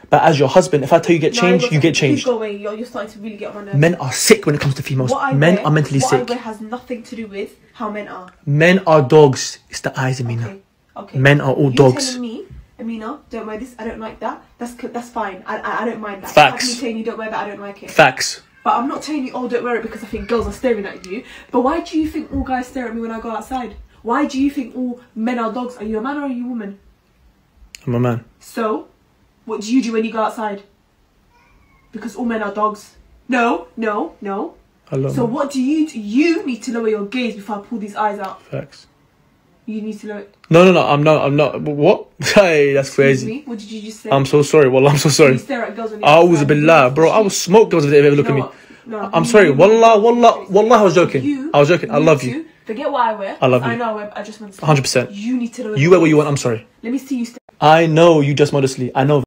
But as your husband, if I tell you get changed, you get changed. Please go away. You're starting to really get on my nerves. Men are sick when it comes to females. Men are mentally sick. What I wear has nothing to do with how men are. Men are dogs. It's the eyes, Amina. Okay. Men are all dogs. You're telling me, Amina, don't wear this. I don't like that. That's fine. I don't mind that. Facts. Like me telling you don't wear that. I don't like it. Facts. But I'm not telling you, oh, don't wear it because I think girls are staring at you. But why do you think all guys stare at me when I go outside? Why do you think all men are dogs? Are you a man or are you a woman? I'm a man. So, what do you do when you go outside? Because all men are dogs. No. I love So men. what do? You need to lower your gaze before I pull these eyes out. Facts. You need to lower. No, I'm not. What? Hey, that's Excuse crazy. me? What did you just say? I'm so sorry. Wallah, I'm so sorry. You stare at girls when I was a bit loud, bro. I will smoke girls if they ever look at me. No, I'm sorry. Wallah, I was joking. I was joking. I love you. Forget what I wear. I love you. I know I wear adjustments. 100%. You need to lower. You wear what you want. I'm sorry. Let me see you stare. I know you just modestly. I know.